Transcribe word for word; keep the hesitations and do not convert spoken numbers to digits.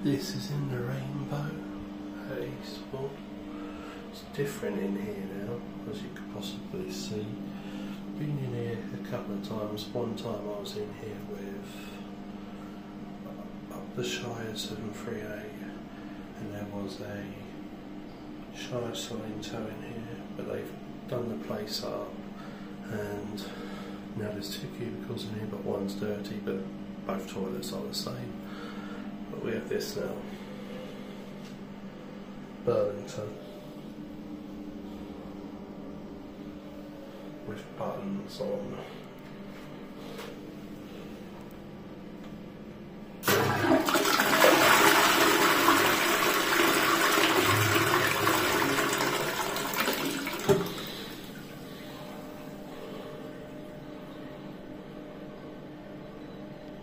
This is in the Rainbow at Eastbourne. It's different in here now, as you could possibly see. Been in here a couple of times. One time I was in here with up the Shires seven three eight, and there was a Shire Sorrento in here, but they've done the place up, and now there's two cubicles in here, but one's dirty, but both toilets are the same. But we have this now, Burlington, with buttons on.